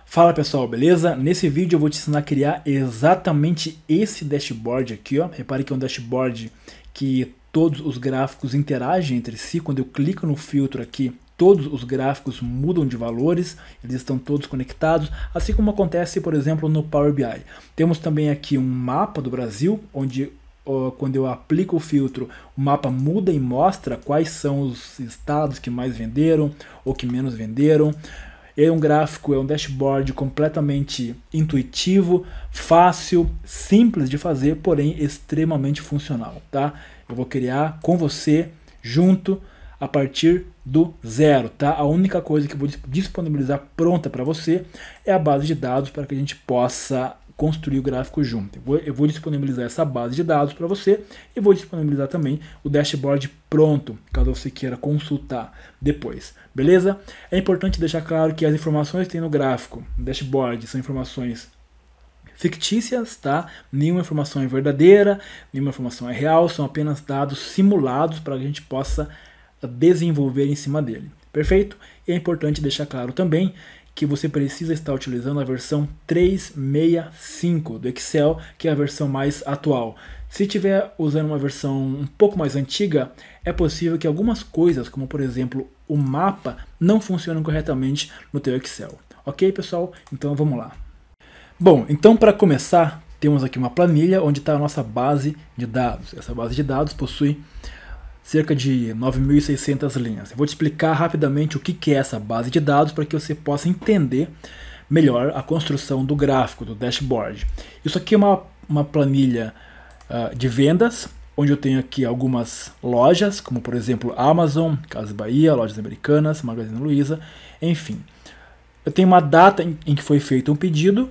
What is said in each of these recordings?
Fala pessoal, beleza? Nesse vídeo eu vou te ensinar a criar exatamente esse dashboard aqui, ó. Repare que é um dashboard que todos os gráficos interagem entre si. Quando eu clico no filtro aqui, todos os gráficos mudam de valores, eles estão todos conectados, assim como acontece, por exemplo, no Power BI. Temos também aqui um mapa do Brasil, onde quando eu aplico o filtro, o mapa muda e mostra quais são os estados que mais venderam ou que menos venderam. É um gráfico, é um dashboard completamente intuitivo, fácil, simples de fazer, porém extremamente funcional, tá? Eu vou criar com você, junto, a partir do zero, tá? A única coisa que eu vou disponibilizar pronta para você é a base de dados para que a gente possa construir o gráfico junto. Eu vou disponibilizar essa base de dados para você e vou disponibilizar também o dashboard pronto, caso você queira consultar depois, beleza? É importante deixar claro que as informações que tem no gráfico, no dashboard, são informações fictícias, tá? Nenhuma informação é verdadeira, nenhuma informação é real, são apenas dados simulados para que a gente possa desenvolver em cima dele, perfeito? E é importante deixar claro também que você precisa estar utilizando a versão 365 do Excel, que é a versão mais atual. Se estiver usando uma versão um pouco mais antiga, é possível que algumas coisas, como por exemplo o mapa, não funcionem corretamente no teu Excel. Ok, pessoal? Então vamos lá. Bom, então para começar, temos aqui uma planilha onde está a nossa base de dados. Essa base de dados possui cerca de 9.600 linhas. Eu vou te explicar rapidamente o que é essa base de dados para que você possa entender melhor a construção do gráfico, do dashboard. Isso aqui é uma planilha de vendas, onde eu tenho aqui algumas lojas, como por exemplo Amazon, Casas Bahia, Lojas Americanas, Magazine Luiza, enfim. Eu tenho uma data em que foi feito um pedido,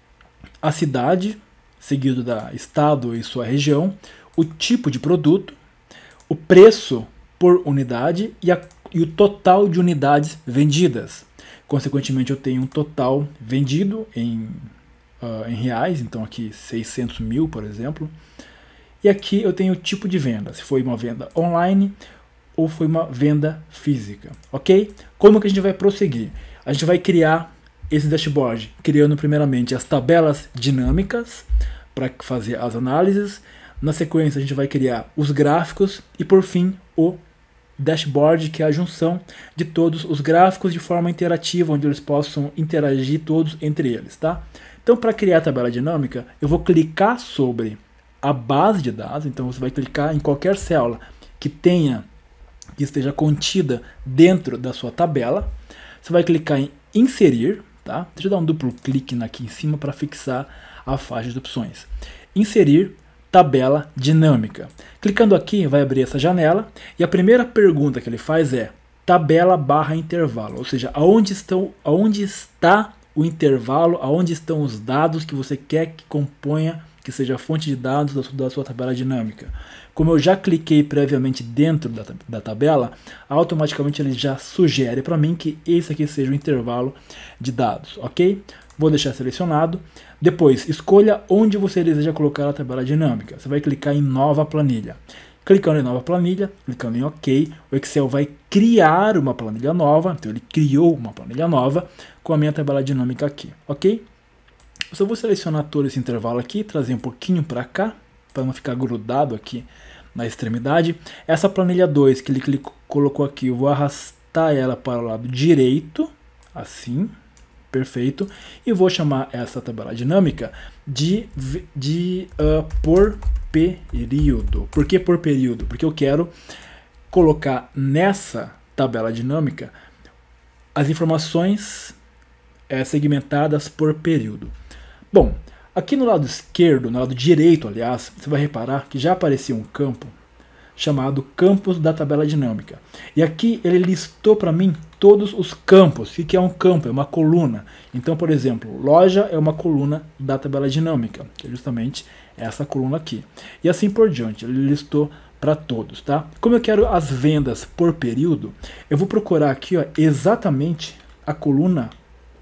a cidade, seguido da estado e sua região, o tipo de produto, o preço por unidade e o total de unidades vendidas. Consequentemente, eu tenho um total vendido em reais, então aqui 600 mil, por exemplo. E aqui eu tenho o tipo de venda, se foi uma venda online ou foi uma venda física, ok? Como que a gente vai prosseguir? A gente vai criar esse dashboard, criando primeiramente as tabelas dinâmicas para fazer as análises. Na sequência a gente vai criar os gráficos e por fim o dashboard, que é a junção de todos os gráficos de forma interativa, onde eles possam interagir todos entre eles, tá? Então para criar a tabela dinâmica eu vou clicar sobre a base de dados, então você vai clicar em qualquer célula que esteja contida dentro da sua tabela, você vai clicar em inserir, tá? Deixa eu dar um duplo clique aqui em cima para fixar a faixa de opções. Inserir tabela dinâmica. Clicando aqui vai abrir essa janela e a primeira pergunta que ele faz é tabela barra intervalo, ou seja, aonde está o intervalo, aonde estão os dados que você quer que componha, que seja a fonte de dados da sua tabela dinâmica. Como eu já cliquei previamente dentro da tabela, automaticamente ele já sugere para mim que esse aqui seja o intervalo de dados, ok? Vou deixar selecionado. Depois, escolha onde você deseja colocar a tabela dinâmica. Você vai clicar em Nova Planilha. Clicando em Nova Planilha, clicando em OK, o Excel vai criar uma planilha nova. Então ele criou uma planilha nova com a minha tabela dinâmica aqui, ok? Eu só vou selecionar todo esse intervalo aqui, trazer um pouquinho para cá, para não ficar grudado aqui na extremidade. Essa planilha 2 que ele colocou aqui, eu vou arrastar ela para o lado direito, assim. Perfeito. E vou chamar essa tabela dinâmica de por período. Por que por período? Porque eu quero colocar nessa tabela dinâmica as informações segmentadas por período. Bom, aqui no lado esquerdo, no lado direito, aliás, você vai reparar que já apareceu um campo chamado campos da tabela dinâmica. E aqui ele listou para mim todos os campos. O que é um campo? É uma coluna. Então, por exemplo, loja é uma coluna da tabela dinâmica, que é justamente essa coluna aqui. E assim por diante, ele listou para todos, tá? Como eu quero as vendas por período, eu vou procurar aqui, ó, exatamente a coluna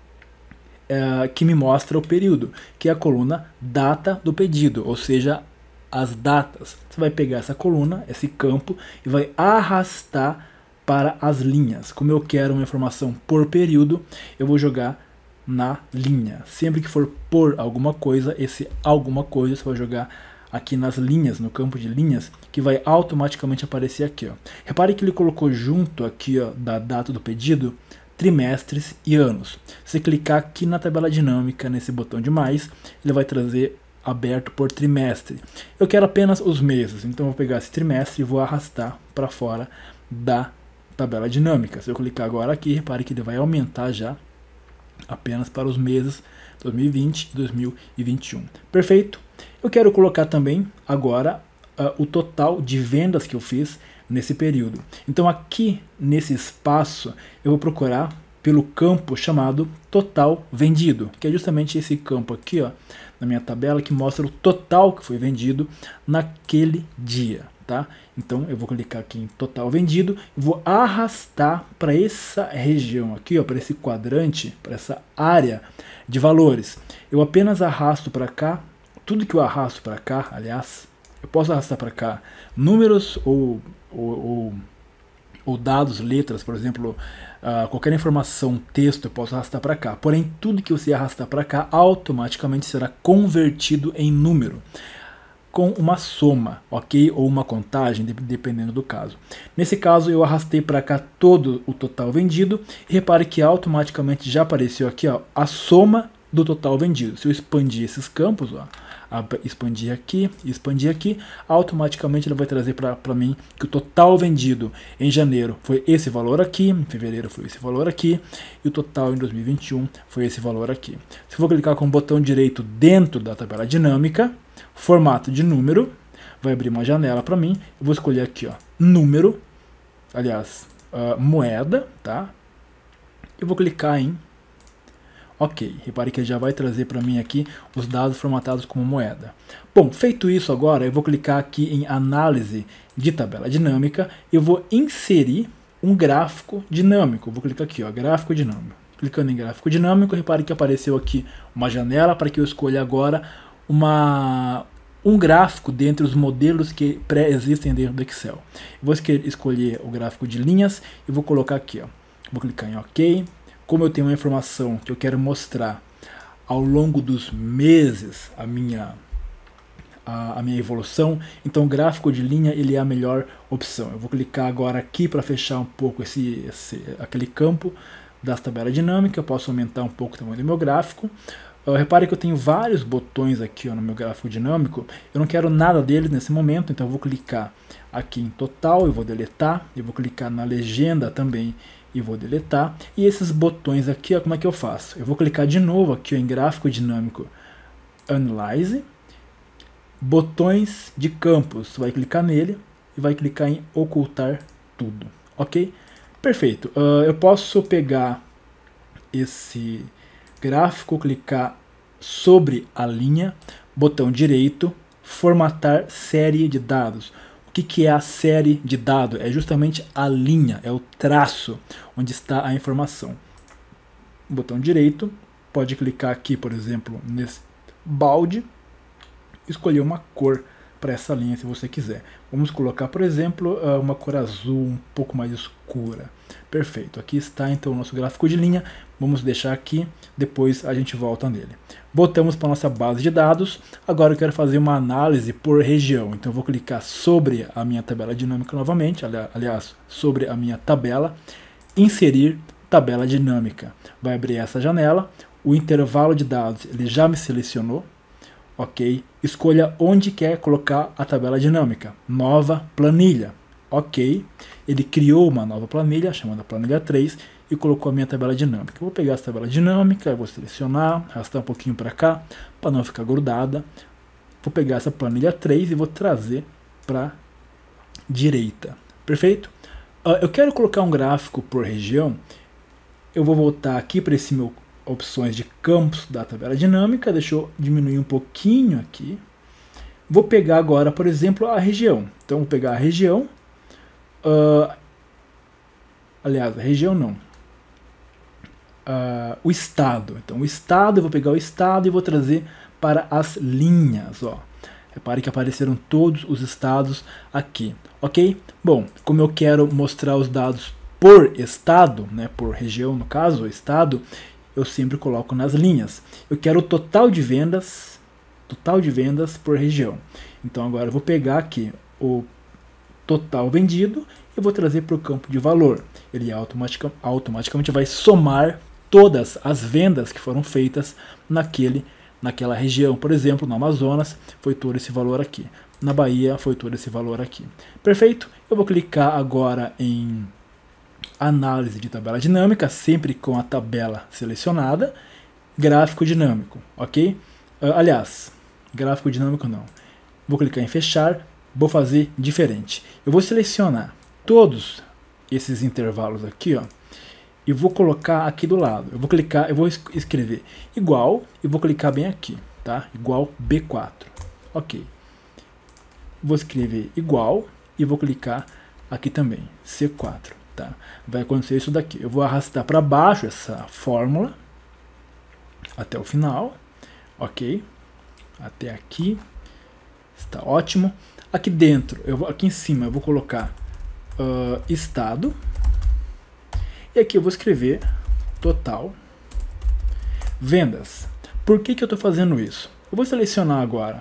que me mostra o período, que é a coluna data do pedido, ou seja, as datas. Você vai pegar essa coluna, esse campo, e vai arrastar para as linhas. Como eu quero uma informação por período, eu vou jogar na linha. Sempre que for por alguma coisa, esse alguma coisa você vai jogar aqui nas linhas, no campo de linhas, que vai automaticamente aparecer aqui, ó. Repare que ele colocou junto aqui, ó, da data do pedido, trimestres e anos. Se você clicar aqui na tabela dinâmica, nesse botão de mais, ele vai trazer aberto por trimestre. Eu quero apenas os meses, então eu vou pegar esse trimestre e vou arrastar para fora da tabela dinâmica. Se eu clicar agora aqui, repare que ele vai aumentar já apenas para os meses 2020 e 2021. Perfeito. Eu quero colocar também agora o total de vendas que eu fiz nesse período. Então aqui nesse espaço eu vou procurar pelo campo chamado total vendido, que é justamente esse campo aqui, ó, na minha tabela, que mostra o total que foi vendido naquele dia, tá? Então eu vou clicar aqui em total vendido e vou arrastar para essa região aqui, ó, para esse quadrante, para essa área de valores. Eu apenas arrasto para cá, tudo que eu arrasto para cá, aliás, eu posso arrastar para cá números ou dados, letras, por exemplo, qualquer informação, texto, eu posso arrastar para cá. Porém, tudo que você arrastar para cá automaticamente será convertido em número, com uma soma, ok? Ou uma contagem, dependendo do caso. Nesse caso, eu arrastei para cá todo o total vendido e repare que automaticamente já apareceu aqui, ó, a soma do total vendido. Se eu expandir esses campos, ó, expandir aqui, automaticamente ele vai trazer para mim que o total vendido em janeiro foi esse valor aqui, em fevereiro foi esse valor aqui, e o total em 2021 foi esse valor aqui. Se eu vou clicar com o botão direito dentro da tabela dinâmica, formato de número, vai abrir uma janela para mim, eu vou escolher aqui, ó, número, aliás, moeda, tá? Eu vou clicar em OK, repare que ele já vai trazer para mim aqui os dados formatados como moeda. Bom, feito isso agora, eu vou clicar aqui em análise de tabela dinâmica e eu vou inserir um gráfico dinâmico. Vou clicar aqui, ó, gráfico dinâmico. Clicando em gráfico dinâmico, repare que apareceu aqui uma janela para que eu escolha agora um gráfico dentre os modelos que pré-existem dentro do Excel. Eu vou escolher o gráfico de linhas e vou colocar aqui, ó. Vou clicar em OK. Como eu tenho uma informação que eu quero mostrar ao longo dos meses a minha evolução, então o gráfico de linha ele é a melhor opção. Eu vou clicar agora aqui para fechar um pouco aquele campo das tabelas dinâmicas. Eu posso aumentar um pouco o tamanho do meu gráfico. Repare que eu tenho vários botões aqui, ó, no meu gráfico dinâmico. Eu não quero nada deles nesse momento, então eu vou clicar aqui em total, eu vou deletar. Eu vou clicar na legenda também e vou deletar. E esses botões aqui, ó, como é que eu faço? Eu vou clicar de novo aqui, ó, em gráfico dinâmico, Analyze, botões de campos. Vai clicar nele e vai clicar em ocultar tudo, ok? Perfeito. Eu posso pegar esse gráfico, clicar sobre a linha, botão direito, formatar série de dados. O que é a série de dados? É justamente a linha, é o traço onde está a informação. Botão direito, pode clicar aqui, por exemplo, nesse balde, escolher uma cor para essa linha se você quiser. Vamos colocar, por exemplo, uma cor azul um pouco mais escura. Perfeito, aqui está então o nosso gráfico de linha. Vamos deixar aqui, depois a gente volta nele. Voltamos para a nossa base de dados. Agora eu quero fazer uma análise por região. Então eu vou clicar sobre a minha tabela dinâmica novamente, aliás, sobre a minha tabela, inserir tabela dinâmica. Vai abrir essa janela, o intervalo de dados ele já me selecionou. Ok, escolha onde quer colocar a tabela dinâmica. Nova planilha. Ok, ele criou uma nova planilha, chamada planilha 3, e colocou a minha tabela dinâmica. Eu vou pegar essa tabela dinâmica, vou selecionar, arrastar um pouquinho para cá, para não ficar grudada. Vou pegar essa planilha 3 e vou trazer para direita. Perfeito? Eu quero colocar um gráfico por região. Eu vou voltar aqui para esse meu opções de campos da tabela dinâmica, deixa eu diminuir um pouquinho aqui. Vou pegar agora, por exemplo, a região. Então, vou pegar a região. Aliás, a região não. O estado. Então, o estado, eu vou pegar o estado e vou trazer para as linhas. Ó. Repare que apareceram todos os estados aqui. Ok? Bom, como eu quero mostrar os dados por estado, né, por região no caso, estado, eu sempre coloco nas linhas. Eu quero o total de vendas por região. Então agora eu vou pegar aqui o total vendido e vou trazer para o campo de valor. Ele automaticamente vai somar todas as vendas que foram feitas naquela região. Por exemplo, no Amazonas foi todo esse valor aqui. Na Bahia foi todo esse valor aqui. Perfeito? Eu vou clicar agora em análise de tabela dinâmica, sempre com a tabela selecionada. Gráfico dinâmico, ok? Aliás, gráfico dinâmico não. Vou clicar em fechar, vou fazer diferente. Eu vou selecionar todos esses intervalos aqui, ó, e vou colocar aqui do lado. Eu vou clicar, eu vou escrever igual e vou clicar bem aqui, tá? Igual B4, ok. Vou escrever igual e vou clicar aqui também, C4, tá? Vai acontecer isso daqui. Eu vou arrastar para baixo essa fórmula até o final, ok? Até aqui, está ótimo. Aqui dentro, aqui em cima eu vou colocar estado. E aqui eu vou escrever total vendas. Por que eu estou fazendo isso? Eu vou selecionar agora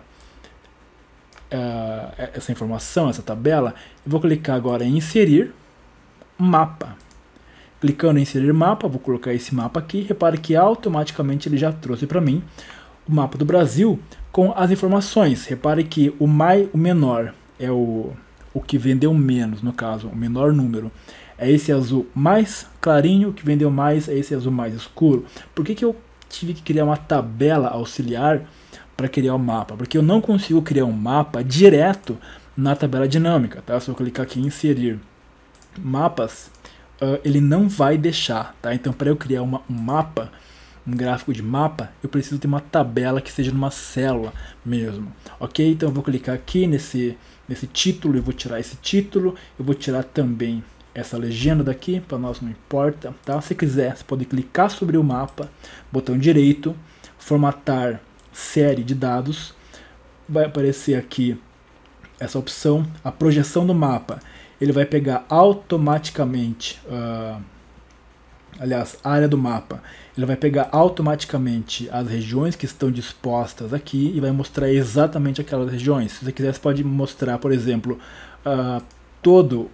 essa informação, essa tabela. Eu vou clicar agora em inserir mapa. Clicando em inserir mapa, vou colocar esse mapa aqui. Repare que automaticamente ele já trouxe para mim o mapa do Brasil com as informações. Repare que o menor é o que vendeu menos, no caso, o menor número. É esse azul mais clarinho, o que vendeu mais é esse azul mais escuro. Por que eu tive que criar uma tabela auxiliar para criar o mapa? Porque eu não consigo criar um mapa direto na tabela dinâmica, tá? Se eu clicar aqui em inserir mapas, ele não vai deixar, tá? Então, para eu criar um mapa, um gráfico de mapa, eu preciso ter uma tabela que seja numa célula mesmo, ok? Então eu vou clicar aqui nesse título, eu vou tirar esse título, eu vou tirar também essa legenda daqui, para nós não importa, tá? Se quiser, você pode clicar sobre o mapa, botão direito, formatar série de dados, vai aparecer aqui essa opção, a projeção do mapa, ele vai pegar automaticamente, aliás, a área do mapa, ele vai pegar automaticamente as regiões que estão dispostas aqui e vai mostrar exatamente aquelas regiões. Se você quiser, você pode mostrar, por exemplo, todo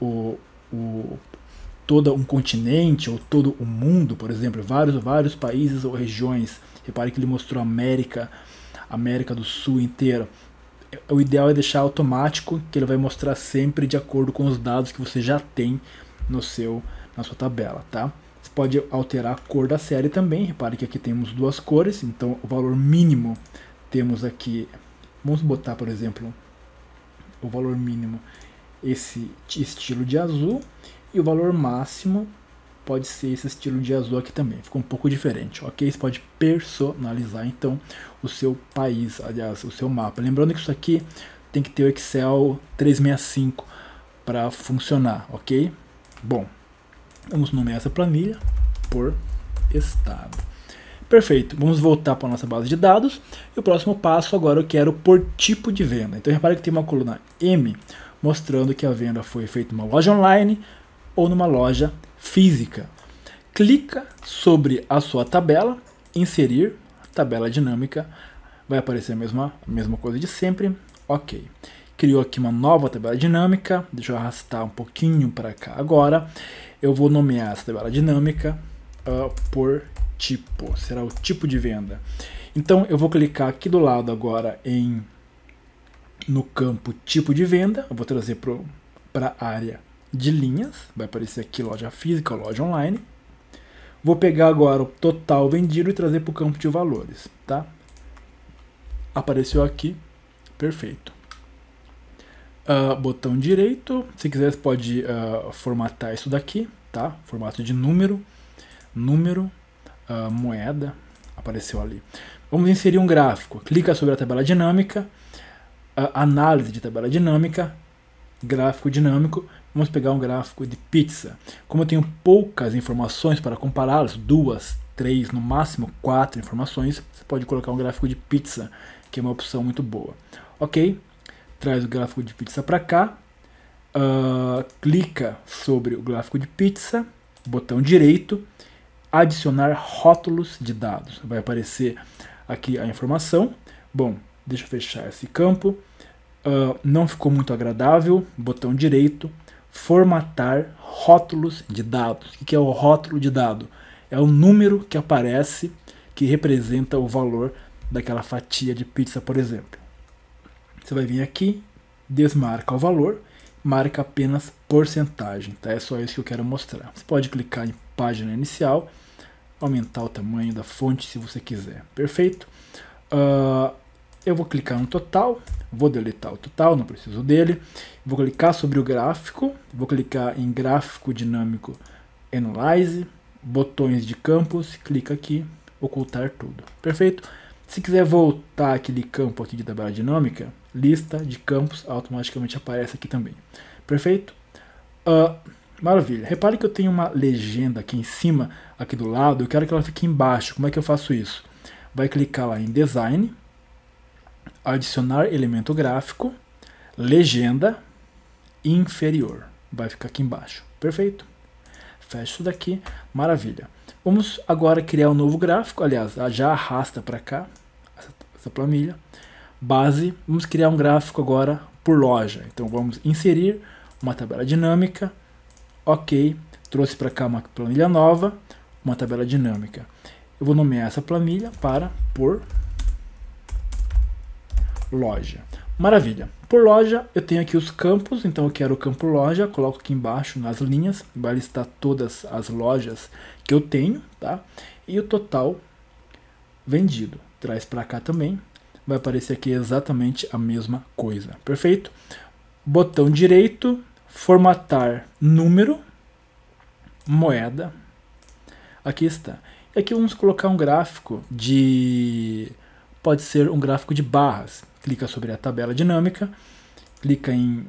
um continente ou todo o mundo, por exemplo, vários países ou regiões. Repare que ele mostrou a América do Sul inteira. O ideal é deixar automático, que ele vai mostrar sempre de acordo com os dados que você já tem na sua tabela, tá? Você pode alterar a cor da série também. Repare que aqui temos duas cores, então o valor mínimo temos aqui, vamos botar, por exemplo, o valor mínimo esse estilo de azul, e o valor máximo pode ser esse estilo de azul aqui também, ficou um pouco diferente, ok? Você pode personalizar então o seu país, aliás, o seu mapa. Lembrando que isso aqui tem que ter o Excel 365 para funcionar, ok? Bom, vamos nomear essa planilha por estado. Perfeito, vamos voltar para a nossa base de dados, e o próximo passo agora eu quero por tipo de venda. Então repare que tem uma coluna M, mostrando que a venda foi feita numa loja online ou numa loja física. Clica sobre a sua tabela, inserir, tabela dinâmica, vai aparecer a mesma coisa de sempre, ok. Criou aqui uma nova tabela dinâmica, deixa eu arrastar um pouquinho para cá agora. Eu vou nomear essa tabela dinâmica por tipo, será o tipo de venda. Então eu vou clicar aqui do lado agora no campo tipo de venda, eu vou trazer para a área de linhas, vai aparecer aqui loja física, loja online. Vou pegar agora o total vendido e trazer para o campo de valores, tá? Apareceu aqui, perfeito. Botão direito, se quiser você pode formatar isso daqui, tá? Formato de número, moeda, apareceu ali. Vamos inserir um gráfico, clica sobre a tabela dinâmica, análise de tabela dinâmica, gráfico dinâmico. Vamos pegar um gráfico de pizza. Como eu tenho poucas informações para compará-las, 2, 3, no máximo 4 informações, você pode colocar um gráfico de pizza, que é uma opção muito boa. Ok? Traz o gráfico de pizza para cá, clica sobre o gráfico de pizza, botão direito, adicionar rótulos de dados. Vai aparecer aqui a informação. Bom, deixa eu fechar esse campo. Não ficou muito agradável. Botão direito, formatar rótulos de dados. O que é o rótulo de dado? É o número que aparece que representa o valor daquela fatia de pizza, por exemplo. Você vai vir aqui, desmarca o valor, marca apenas porcentagem, tá? É só isso que eu quero mostrar. Você pode clicar em página inicial, aumentar o tamanho da fonte se você quiser. Perfeito? Eu vou clicar no total, vou deletar o total, não preciso dele. Vou clicar sobre o gráfico, vou clicar em gráfico dinâmico Analyze, botões de campos, clica aqui, ocultar tudo. Perfeito? Se quiser voltar aquele campo aqui de tabela dinâmica, lista de campos automaticamente aparece aqui também. Perfeito? Maravilha. Repare que eu tenho uma legenda aqui em cima, aqui do lado, eu quero que ela fique embaixo. Como é que eu faço isso? Vai clicar lá em Design, adicionar elemento gráfico, legenda inferior. Vai ficar aqui embaixo. Perfeito? Fecha isso daqui. Maravilha. Vamos agora criar um novo gráfico. Aliás, já arrasta para cá essa planilha. Base. Vamos criar um gráfico agora por loja. Então vamos inserir uma tabela dinâmica. Ok. Trouxe para cá uma planilha nova, uma tabela dinâmica. Eu vou nomear essa planilha para por loja. Maravilha. Por loja, eu tenho aqui os campos, então eu quero o campo loja, coloco aqui embaixo nas linhas, vai listar todas as lojas que eu tenho, tá? E o total vendido. Traz para cá também, vai aparecer aqui exatamente a mesma coisa. Perfeito? Botão direito, formatar número, moeda. Aqui está. E aqui vamos colocar um gráfico pode ser um gráfico de barras. Clica sobre a tabela dinâmica, clica em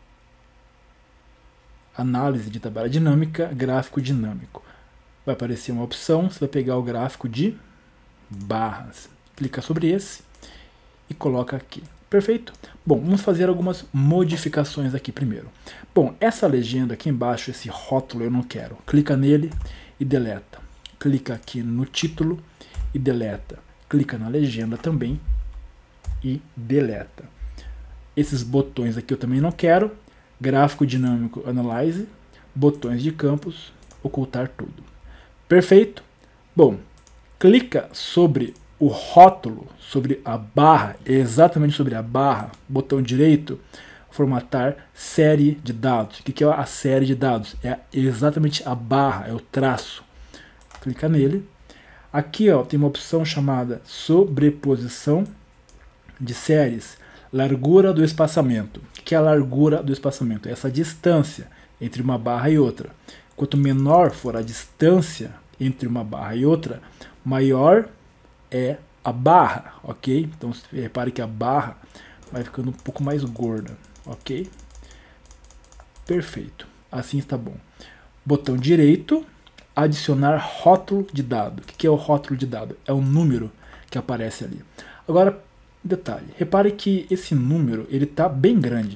análise de tabela dinâmica, gráfico dinâmico. Vai aparecer uma opção, você vai pegar o gráfico de barras. Clica sobre esse e coloca aqui. Perfeito? Bom, vamos fazer algumas modificações aqui primeiro. Bom, essa legenda aqui embaixo, esse rótulo eu não quero. Clica nele e deleta. Clica aqui no título e deleta. Clica na legenda também e deleta. Esses botões aqui eu também não quero. Gráfico dinâmico Analyze, botões de campos, ocultar tudo. Perfeito? Bom, clica sobre o rótulo, sobre a barra, exatamente sobre a barra, botão direito, formatar série de dados. O que é a série de dados? É exatamente a barra, é o traço. Clica nele. Aqui tem uma opção chamada sobreposição de séries, largura do espaçamento. O que é a largura do espaçamento? É essa distância entre uma barra e outra. Quanto menor for a distância entre uma barra e outra, maior é a barra, ok? Então repare que a barra vai ficando um pouco mais gorda, ok? Perfeito, assim está bom. Botão direito, adicionar rótulo de dado. O que é o rótulo de dado? É o número que aparece ali. Agora, detalhe, repare que esse número ele está bem grande,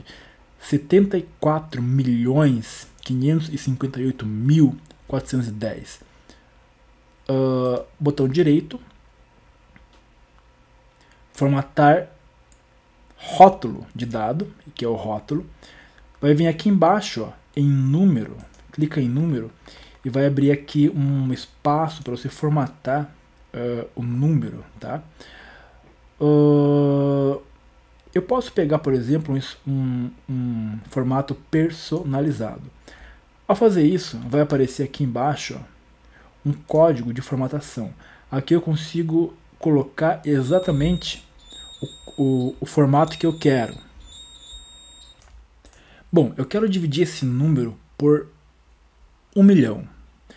74.558.410. Botão direito, formatar rótulo de dado, que é o rótulo. Vai vir aqui embaixo, em número, clica em número e vai abrir aqui um espaço para você formatar o número, tá? Eu posso pegar, por exemplo, um formato personalizado. Ao fazer isso, vai aparecer aqui embaixo um código de formatação. Aqui eu consigo colocar exatamente o formato que eu quero. Bom, eu quero dividir esse número por 1 milhão.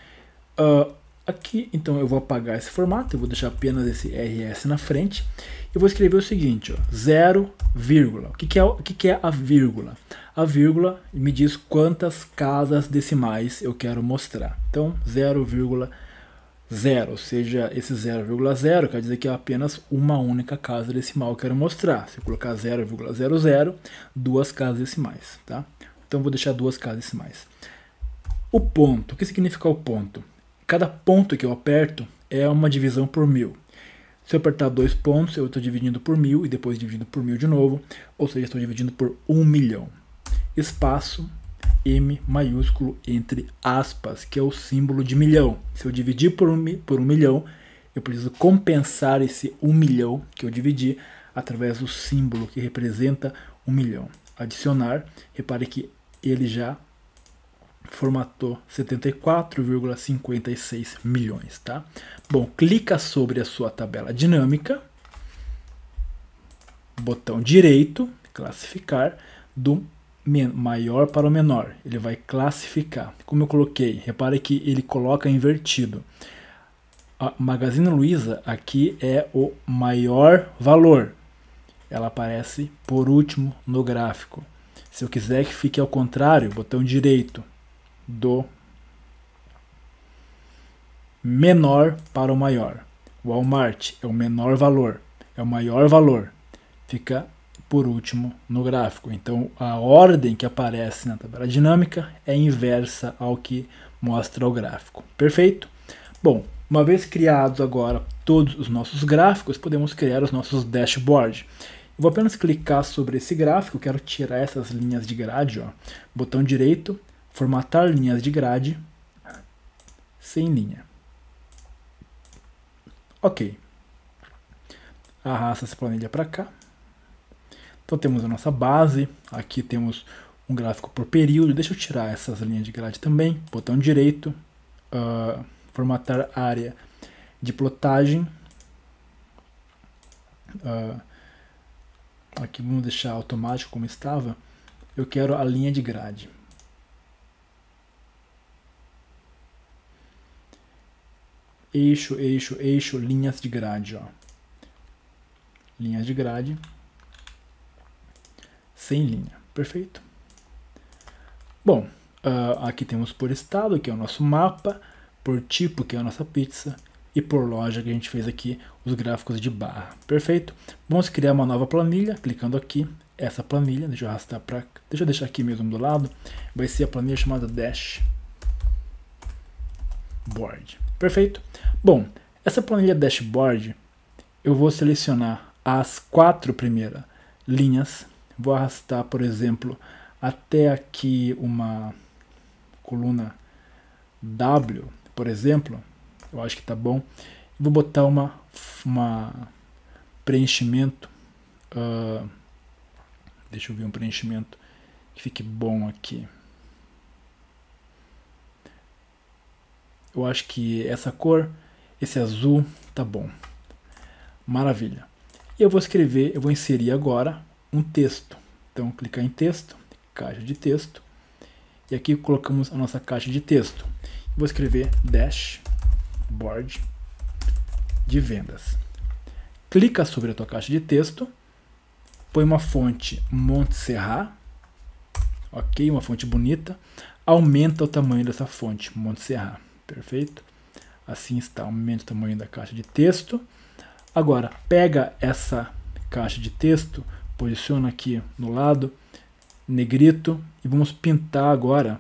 Aqui, então, eu vou apagar esse formato, eu vou deixar apenas esse RS na frente. Eu vou escrever o seguinte, 0, vírgula. O que é a vírgula? A vírgula me diz quantas casas decimais eu quero mostrar. Então, 0,0, ou seja, esse 0,0 quer dizer que é apenas uma única casa decimal que eu quero mostrar. Se eu colocar 0,00, duas casas decimais, tá? Então, eu vou deixar duas casas decimais. O ponto, o que significa o ponto? cada ponto que eu aperto é uma divisão por 1000. Se eu apertar 2 pontos, eu estou dividindo por 1000 e depois dividindo por 1000 de novo, ou seja, estou dividindo por 1 milhão. Espaço M maiúsculo entre aspas, que é o símbolo de milhão. Se eu dividir por 1 milhão, eu preciso compensar esse 1 milhão que eu dividi através do símbolo que representa 1 milhão. Adicionar, repare que ele já formatou 74,56 milhões, tá? Bom, clica sobre a sua tabela dinâmica, botão direito, classificar, do maior para o menor, ele vai classificar. Como eu coloquei, repare que ele coloca invertido. A Magazine Luiza aqui é o maior valor, ela aparece por último no gráfico. Se eu quiser que fique ao contrário, botão direito, do menor para o maior. Walmart é o menor valor, é o maior valor, fica por último no gráfico. Então a ordem que aparece na tabela dinâmica é inversa ao que mostra o gráfico. Perfeito? Bom, uma vez criados agora todos os nossos gráficos, podemos criar os nossos dashboards. Eu vou apenas clicar sobre esse gráfico, quero tirar essas linhas de grade, ó. Botão direito, formatar linhas de grade, sem linha. Ok. Arrasta essa planilha para cá. Então temos a nossa base, aqui temos um gráfico por período. Deixa eu tirar essas linhas de grade também. Botão direito, formatar área de plotagem. Aqui vamos deixar automático como estava. Eu quero a linha de grade. Eixo, eixo, eixo, linhas de grade, ó. Linhas de grade. Sem linha, perfeito? Bom, aqui temos por estado, que é o nosso mapa, por tipo, que é a nossa pizza, e por loja, que a gente fez aqui os gráficos de barra, perfeito? Vamos criar uma nova planilha, clicando aqui, essa planilha, deixa eu arrastar para, deixa eu deixar aqui mesmo do lado, vai ser a planilha chamada Dashboard, perfeito? Bom, essa planilha Dashboard, eu vou selecionar as 4 primeiras linhas. Vou arrastar, por exemplo, até aqui uma coluna W, por exemplo. Eu acho que tá bom. Vou botar uma preenchimento. Deixa eu ver um preenchimento que fique bom aqui. Eu acho que essa cor, esse azul, tá bom. Maravilha. E eu vou escrever, eu vou inserir agora um texto. Então, clicar em texto, caixa de texto, e aqui colocamos a nossa caixa de texto. Vou escrever Dashboard de vendas. Clica sobre a tua caixa de texto, põe uma fonte Montserrat, ok, uma fonte bonita, aumenta o tamanho dessa fonte Montserrat, perfeito? Assim está, aumenta o tamanho da caixa de texto. Agora, pega essa caixa de texto, posiciona aqui no lado, negrito, e vamos pintar agora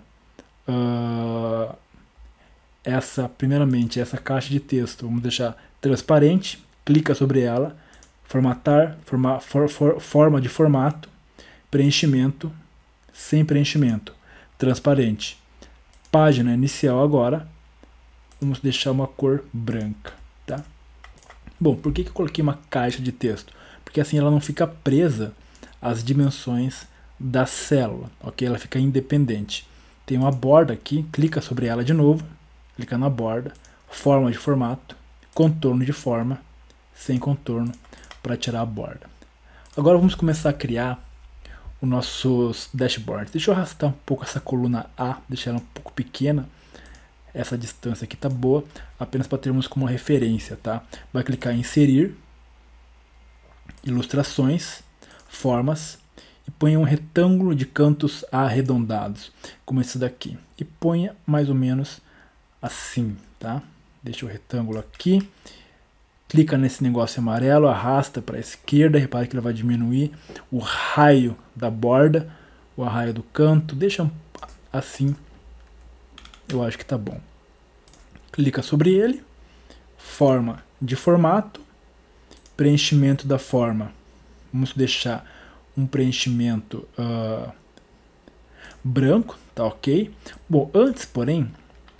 primeiramente essa caixa de texto, vamos deixar transparente, clica sobre ela, formatar, forma de formato, preenchimento, sem preenchimento, transparente. Página inicial agora, vamos deixar uma cor branca, tá? Bom, por que eu coloquei uma caixa de texto? Porque assim ela não fica presa às dimensões da célula, ok? Ela fica independente. Tem uma borda aqui, clica sobre ela de novo, clica na borda, forma de formato, contorno de forma, sem contorno, para tirar a borda. Agora vamos começar a criar os nossos dashboards. Deixa eu arrastar um pouco essa coluna A, deixar ela um pouco pequena. Essa distância aqui tá boa, apenas para termos como referência, tá? Vai clicar em inserir, ilustrações, formas, e ponha um retângulo de cantos arredondados, como esse daqui. E ponha mais ou menos assim, tá? Deixa o retângulo aqui, clica nesse negócio amarelo, arrasta para a esquerda, repare que ele vai diminuir o raio da borda, o raio do canto, deixa assim, eu acho que tá bom. clica sobre ele, forma de formato, preenchimento da forma, vamos deixar um preenchimento branco, tá ok? Bom, antes, porém,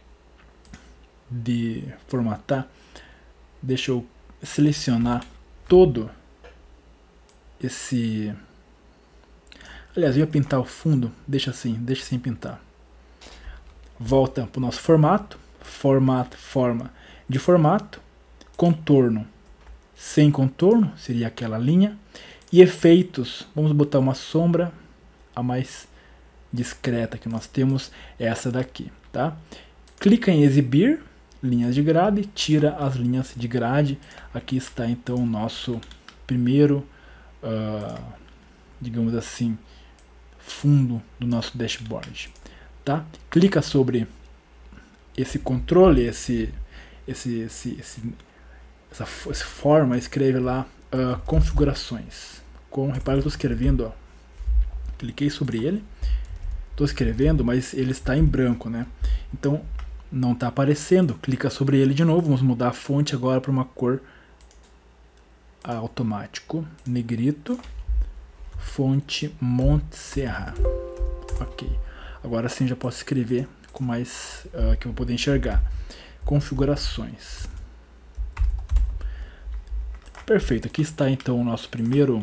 de formatar, deixa eu selecionar todo esse... Aliás, eu ia pintar o fundo, deixa assim, deixa sem pintar. Volta para o nosso formato, forma de formato, contorno sem contorno, seria aquela linha, e efeitos, vamos botar uma sombra, a mais discreta que nós temos é essa daqui, tá? Clica em exibir, linhas de grade, tira as linhas de grade, aqui está então o nosso primeiro, digamos assim, fundo do nosso dashboard, tá? Clica sobre esse controle, essa forma, escreve lá configurações. Repare que eu estou escrevendo, ó. Cliquei sobre ele, estou escrevendo, mas ele está em branco, né? Então não está aparecendo. Clica sobre ele de novo, vamos mudar a fonte agora para uma cor automático, negrito, fonte Montserrat. Ok, agora sim já posso escrever com mais que eu vou poder enxergar. Configurações. Perfeito, aqui está então o nosso primeira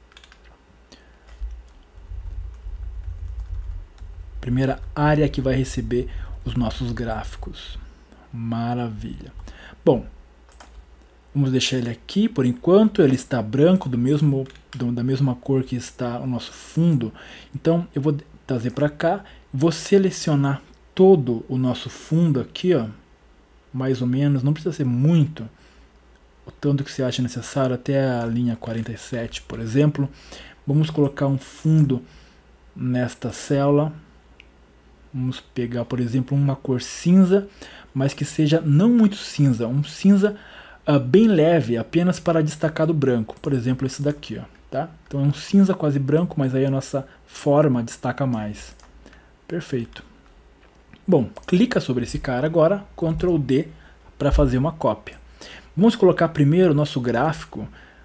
área que vai receber os nossos gráficos. Maravilha. Bom, vamos deixar ele aqui por enquanto, ele está branco, da mesma cor que está o nosso fundo. Então eu vou trazer para cá, vou selecionar todo o nosso fundo aqui, ó, mais ou menos, não precisa ser muito, o tanto que você acha necessário, até a linha 47, por exemplo. Vamos colocar um fundo nesta célula. Vamos pegar, por exemplo, uma cor cinza, mas que seja não muito cinza, um cinza bem leve, apenas para destacar do branco. Por exemplo, esse daqui, ó, tá? Então é um cinza quase branco, mas aí a nossa forma destaca mais. Perfeito. Bom, clica sobre esse cara agora, Ctrl D para fazer uma cópia. Vamos colocar primeiro o nosso gráfico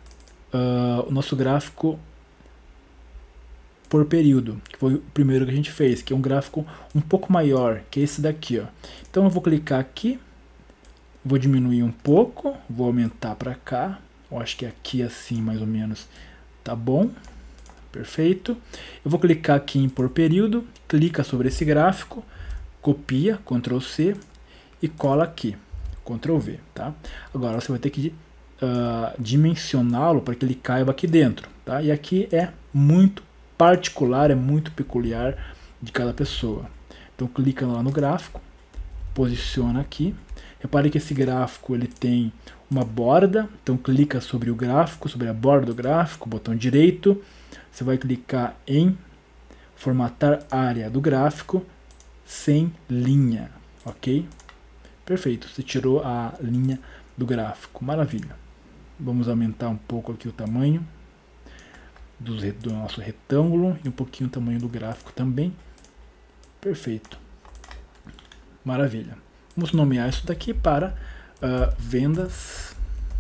por período, que foi o primeiro que a gente fez, que é um gráfico um pouco maior, que é esse daqui, ó. Então eu vou clicar aqui, vou diminuir um pouco, vou aumentar para cá, eu acho que aqui assim mais ou menos tá bom, perfeito. Eu vou clicar aqui em por período, clica sobre esse gráfico, copia, Ctrl C e cola aqui, Ctrl V, tá? Agora você vai ter que dimensioná-lo para que ele caiba aqui dentro, tá? E aqui é muito particular, é muito peculiar de cada pessoa. Então clica lá no gráfico, posiciona aqui. Repare que esse gráfico ele tem uma borda, então clica sobre o gráfico, sobre a borda do gráfico, botão direito, você vai clicar em formatar área do gráfico sem linha, ok? Perfeito, você tirou a linha do gráfico, maravilha. Vamos aumentar um pouco aqui o tamanho do nosso retângulo e um pouquinho o tamanho do gráfico também. Perfeito, maravilha. Vamos nomear isso daqui para vendas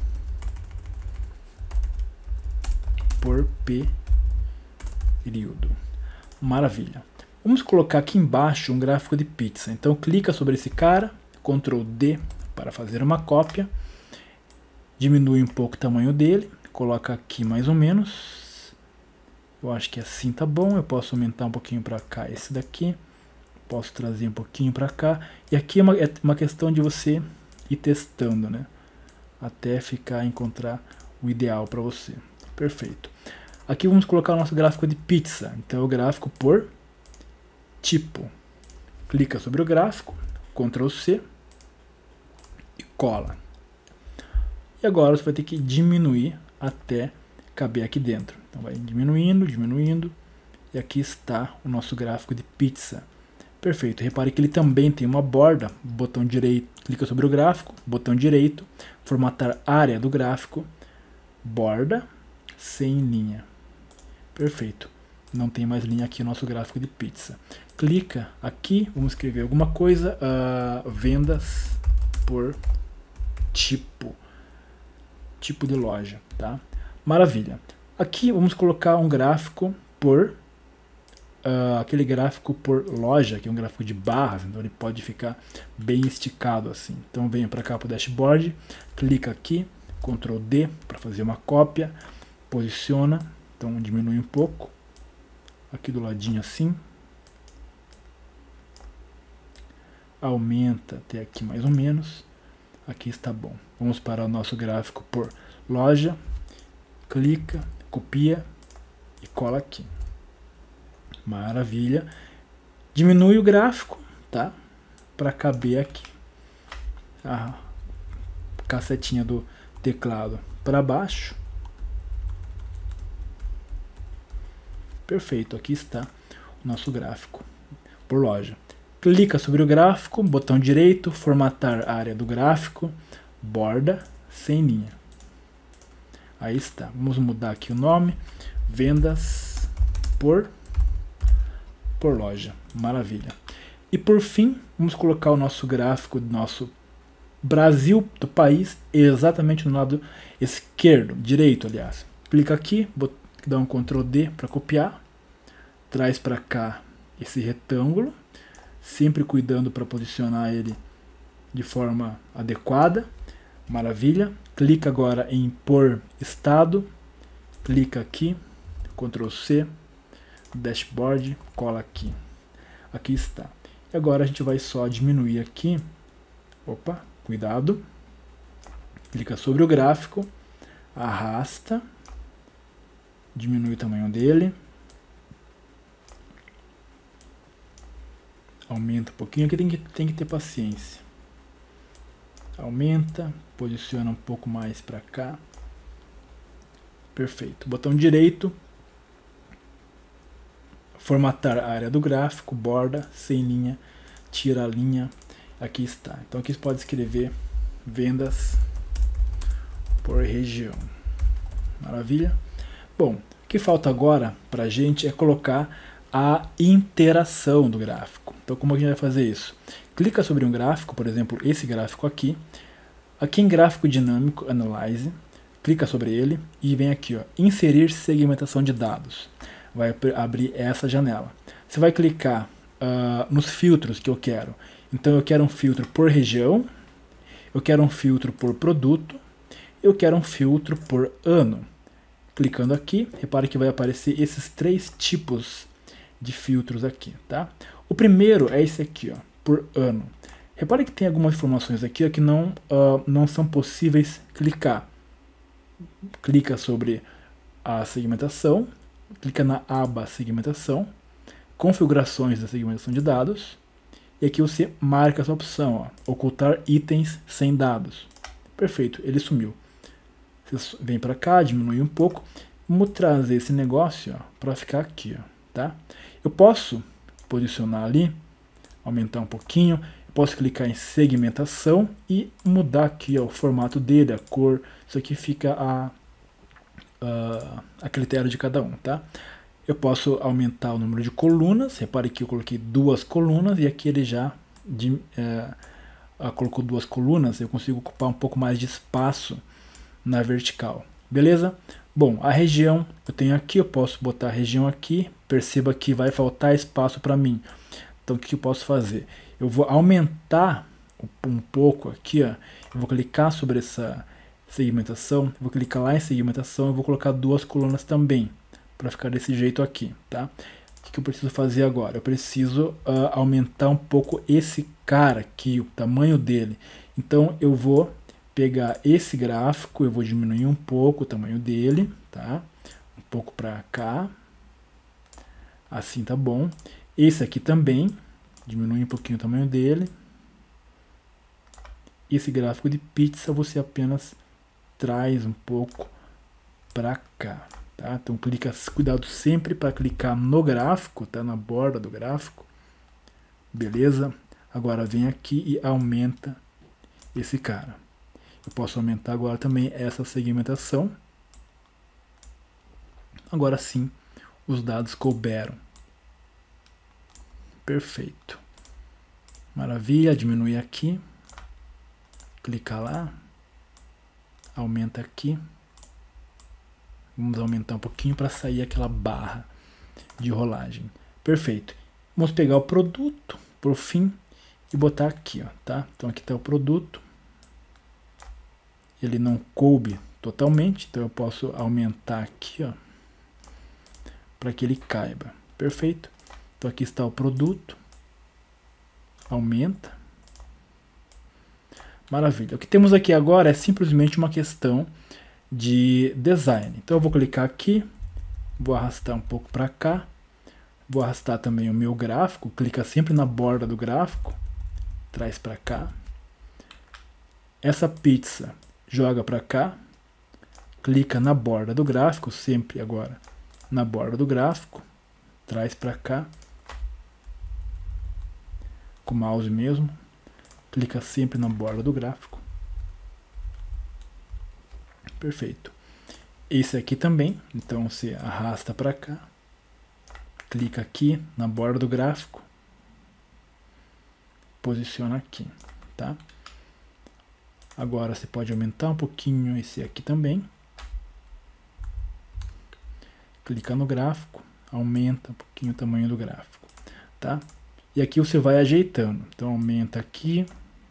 por período. Maravilha. Vamos colocar aqui embaixo um gráfico de pizza. Então clica sobre esse cara, Ctrl D para fazer uma cópia, diminui um pouco o tamanho dele, coloca aqui mais ou menos, eu acho que assim tá bom. Eu posso aumentar um pouquinho para cá esse daqui, posso trazer um pouquinho para cá, e aqui é uma questão de você ir testando, né, até encontrar o ideal para você. Perfeito. Aqui vamos colocar o nosso gráfico de pizza, então é o gráfico por tipo, clica sobre o gráfico, Ctrl C e cola. E agora você vai ter que diminuir até caber aqui dentro. Então vai diminuindo, diminuindo, e aqui está o nosso gráfico de pizza. Perfeito. Repare que ele também tem uma borda, botão direito, clica sobre o gráfico, botão direito, formatar área do gráfico, borda, sem linha. Perfeito. Não tem mais linha aqui no nosso gráfico de pizza. Clica aqui, vamos escrever alguma coisa, vendas por tipo de loja, tá? Maravilha. Aqui vamos colocar um gráfico por aquele gráfico por loja, que é um gráfico de barras, então ele pode ficar bem esticado assim. Então venho para cá para o dashboard, clica aqui, Ctrl D para fazer uma cópia, posiciona, então diminui um pouco, aqui do ladinho assim, aumenta até aqui mais ou menos, aqui está bom. Vamos para o nosso gráfico por loja, clica, copia e cola aqui. Maravilha. Diminui o gráfico, tá? Para caber aqui. A cacetinha do teclado para baixo. Perfeito, aqui está o nosso gráfico por loja. Clica sobre o gráfico, botão direito, formatar a área do gráfico, borda sem linha. Aí está. Vamos mudar aqui o nome. Vendas por loja. Maravilha. E por fim, vamos colocar o nosso gráfico do nosso Brasil, do país, exatamente no lado esquerdo, direito, aliás. Clica aqui, dá um Ctrl D para copiar, traz para cá esse retângulo, sempre cuidando para posicionar ele de forma adequada. Maravilha. Clica agora em Por Estado, clica aqui, Ctrl C, dashboard, cola aqui. Aqui está. E agora a gente vai só diminuir aqui. Opa, cuidado. Clica sobre o gráfico, arrasta, diminui o tamanho dele. Aumenta um pouquinho, aqui tem que ter paciência. Aumenta, posiciona um pouco mais para cá. Perfeito. Botão direito, formatar a área do gráfico, borda, sem linha, tira a linha, aqui está. Então aqui você pode escrever vendas por região. Maravilha? Bom, o que falta agora para a gente é colocar a interação do gráfico. Então como a gente vai fazer isso? Clica sobre um gráfico, por exemplo, esse gráfico aqui. Aqui em gráfico dinâmico, Analyze, clica sobre ele e vem aqui, ó, inserir segmentação de dados. Vai abrir essa janela. Você vai clicar nos filtros que eu quero. Então eu quero um filtro por região, eu quero um filtro por produto, eu quero um filtro por ano. Clicando aqui, repare que vai aparecer esses três tipos de filtros aqui, tá? O primeiro é esse aqui, ó, por ano. Repare que tem algumas informações aqui ó, que não são possíveis clicar. Clica sobre a segmentação, clica na aba segmentação, configurações da segmentação de dados, e aqui você marca essa opção, ó, ocultar itens sem dados. Perfeito, ele sumiu. Você vem para cá, diminui um pouco, vamos trazer esse negócio para ficar aqui, ó, tá? Eu posso posicionar ali, aumentar um pouquinho, posso clicar em segmentação e mudar aqui ó, o formato dele, a cor, isso aqui fica a critério de cada um, tá? Eu posso aumentar o número de colunas, repare que eu coloquei 2 colunas e aqui ele já colocou 2 colunas, eu consigo ocupar um pouco mais de espaço na vertical, beleza? Bom, a região eu tenho aqui, eu posso botar a região aqui, perceba que vai faltar espaço para mim, então o que eu posso fazer? Eu vou aumentar um pouco aqui, ó. Eu vou clicar sobre essa segmentação, vou clicar lá em segmentação, eu vou colocar 2 colunas também, para ficar desse jeito aqui, tá? O que eu preciso fazer agora? Eu preciso aumentar um pouco esse cara aqui, o tamanho dele. Então eu vou pegar esse gráfico, eu vou diminuir um pouco o tamanho dele, tá? Um pouco para cá, assim tá bom. Esse aqui também, diminui um pouquinho o tamanho dele. Esse gráfico de pizza você apenas traz um pouco para cá, tá? Então clica, cuidado sempre para clicar no gráfico, tá? Na borda do gráfico, beleza? Agora vem aqui e aumenta esse cara. Eu posso aumentar agora também essa segmentação. Agora sim, os dados couberam. Perfeito. Maravilha, diminuir aqui. clicar lá, aumenta aqui, vamos aumentar um pouquinho para sair aquela barra de rolagem. Perfeito. Vamos pegar o produto, por fim, e botar aqui, ó, tá? Então aqui está o produto. Ele não coube totalmente, então eu posso aumentar aqui, ó, para que ele caiba. Perfeito. Então aqui está o produto. Aumenta. Maravilha. O que temos aqui agora é simplesmente uma questão de design. Então eu vou clicar aqui, vou arrastar um pouco para cá, vou arrastar também o meu gráfico, clica sempre na borda do gráfico, traz para cá. Essa pizza joga para cá, clica na borda do gráfico, sempre agora na borda do gráfico, traz para cá, com o mouse mesmo, clica sempre na borda do gráfico. Perfeito. Esse aqui também, então você arrasta para cá, clica aqui na borda do gráfico, posiciona aqui, tá? Agora você pode aumentar um pouquinho esse aqui também. Clica no gráfico, aumenta um pouquinho o tamanho do gráfico, tá? E aqui você vai ajeitando. Então aumenta aqui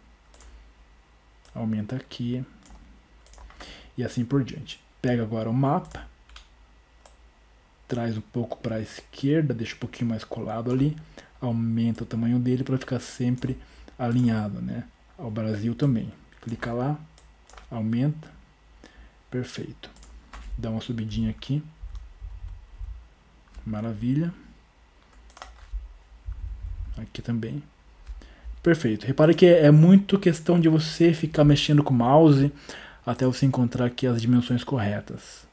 e assim por diante. Pega agora o mapa, traz um pouco para a esquerda, deixa um pouquinho mais colado ali, aumenta o tamanho dele para ficar sempre alinhado, né, ao Brasil também. Clica lá, aumenta, perfeito. Dá uma subidinha aqui, maravilha. Aqui também. Perfeito. Repare que é muito questão de você ficar mexendo com o mouse até você encontrar aqui as dimensões corretas.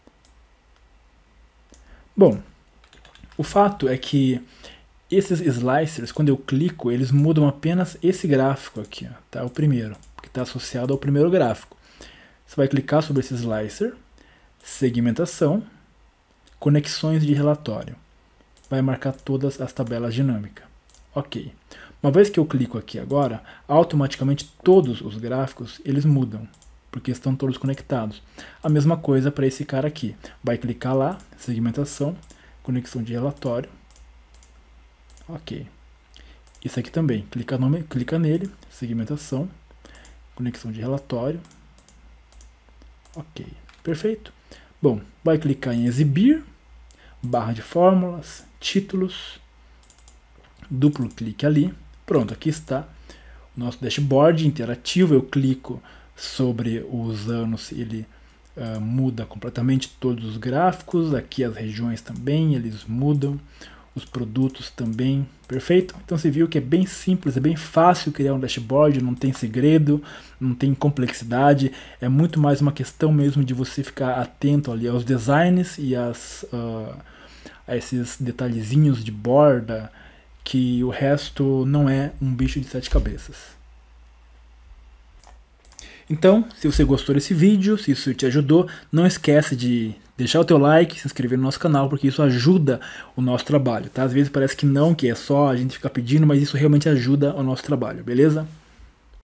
Bom, o fato é que esses slicers, quando eu clico, eles mudam apenas esse gráfico aqui, ó, tá? O primeiro, que está associado ao primeiro gráfico. Você vai clicar sobre esse slicer, segmentação, conexões de relatório. Vai marcar todas as tabelas dinâmicas. Ok. Uma vez que eu clico aqui agora, automaticamente todos os gráficos eles mudam, porque estão todos conectados. A mesma coisa para esse cara aqui. Vai clicar lá, segmentação, conexão de relatório. Ok. Isso aqui também. Clica nele, segmentação, conexão de relatório. Ok. Perfeito. Bom, vai clicar em exibir, barra de fórmulas, títulos, duplo clique ali. Pronto, aqui está o nosso dashboard interativo. Eu clico sobre os anos, ele muda completamente todos os gráficos. Aqui as regiões também, eles mudam. Os produtos também, perfeito? Então você viu que é bem simples, é bem fácil criar um dashboard, não tem segredo, não tem complexidade, é muito mais uma questão mesmo de você ficar atento ali aos designs e a esses detalhezinhos de borda, que o resto não é um bicho de 7 cabeças. Então, se você gostou desse vídeo, se isso te ajudou, não esquece de deixar o teu like, se inscrever no nosso canal, porque isso ajuda o nosso trabalho, tá? Às vezes parece que não, que é só a gente ficar pedindo, mas isso realmente ajuda o nosso trabalho, beleza?